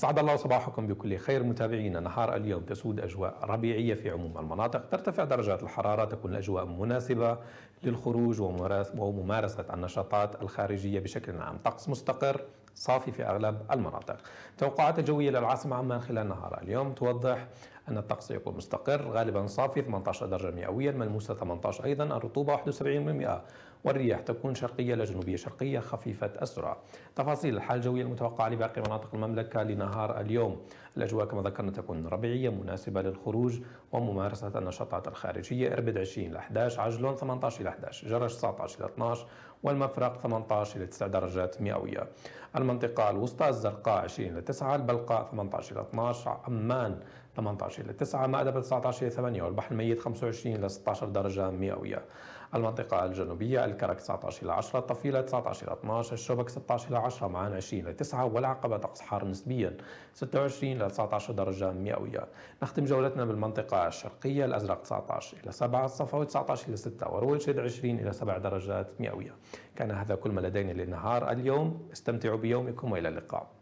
أسعد الله صباحكم بكل خير متابعينا. نهار اليوم تسود أجواء ربيعية في عموم المناطق، ترتفع درجات الحرارة، تكون الأجواء مناسبة للخروج وممارسة النشاطات الخارجية بشكل عام. طقس مستقر صافي في أغلب المناطق. توقعات الجوية للعاصمة عمان خلال نهار اليوم توضح أن الطقس يكون مستقر غالبا صافي 18 درجة مئوية، الملموسة 18 أيضا، الرطوبة 71%، والرياح تكون شرقية لجنوبية شرقية خفيفة السرعة. تفاصيل الحالة الجوية المتوقعة لباقي مناطق المملكة لنهار اليوم: الأجواء كما ذكرنا تكون ربيعية مناسبة للخروج وممارسة النشاطات الخارجية. إربد 20 إلى 11، عجلون 18 إلى 11، جرش 19 إلى 12، والمفرق 18 إلى 9 درجات مئوية. المنطقة الوسطى: الزرقاء 20 إلى 9، البلقاء 18 إلى 12، عمان 18 إلى 9، مأدبة 19 إلى 8، والبحر الميت 25 إلى 16 درجة مئوية. المنطقة الجنوبية: الكرك 19 إلى 10، الطفيلة 19 إلى 12، الشوبك 16 إلى 10، معان 20 إلى 9، والعقبة طقس حار نسبيا 26 إلى 19 درجة مئوية. نختم جولتنا بالمنطقة الشرقية: الأزرق 19 إلى 7، الصفوي 19 إلى 6، ورويشد 20 إلى 7 درجات مئوية. كان هذا كل ما لدينا لنهار اليوم. استمتعوا بيومكم وإلى اللقاء.